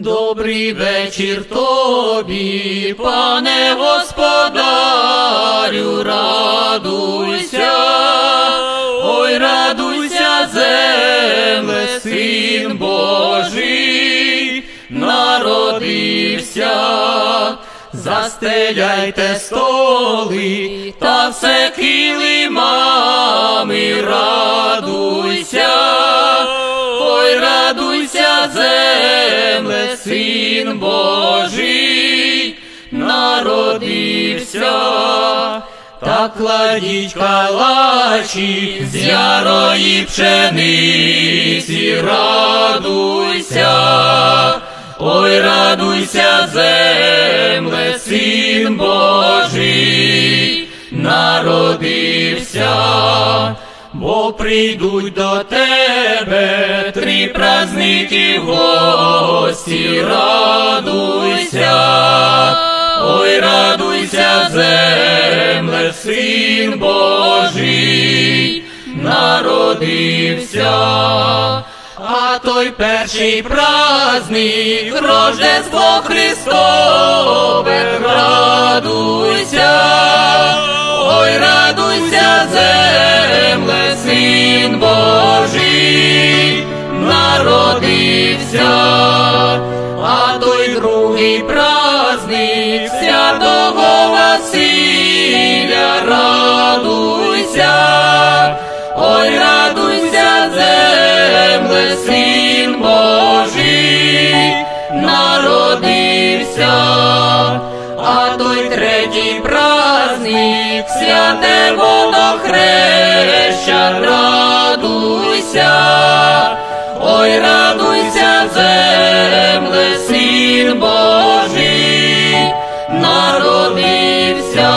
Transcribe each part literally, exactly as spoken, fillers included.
Добрий вечір тобі, пане господарю, радуйся, ой, радуйся, земле, Син Божий народився. Застеляйте столи та все килимами, радуйся, ой, радуйся, земле, Син Божий народився. Та кладіть калачі з ярої пшениці, радуйся, ой, радуйся, земле, Син Божий народився. Бо прийдуть до тебе три праздники в гості, радуйся, ой, радуйся, земле, Син Божий народився. А той перший праздник, Рождество Христове, радуйся, ой, радуйся, земле, Син Божий народився. А той другий праздник, Святого Василя, радуйся, ой, радуйся, земле, Син Божий народився. А той третій праздник, святе водохреща, радуйся, ой, радуйся, земле, Син Божий народився.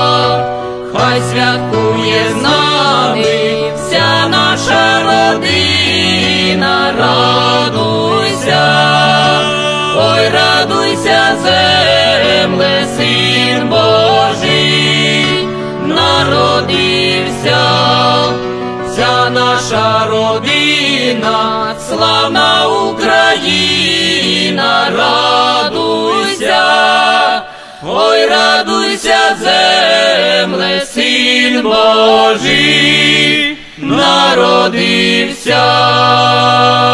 Хай святкує з нами вся наша родина, радуйся, ой, радуйся, земле, Син Божий народився. Вся наша родина, славна Україна, радуйся, ой, радуйся, земле, Син Божий народився.